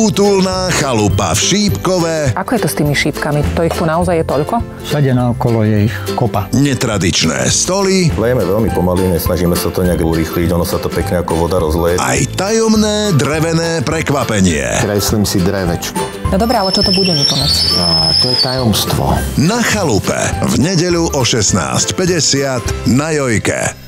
Útulná chalupa v Šípkove. Ako je to s tými šípkami? To ich tu naozaj je toľko? Všade naokolo je ich kopa. Netradičné stoly. Lejeme veľmi pomaly, nesnažíme sa to nejak urýchliť, ono sa to pekne ako voda rozleje. Aj tajomné drevené prekvapenie. Kreslím si drevečko. No dobré, ale čo to bude, mi povedz. A to je tajomstvo. Na chalupe v nedeľu o 16:50 na Jojke.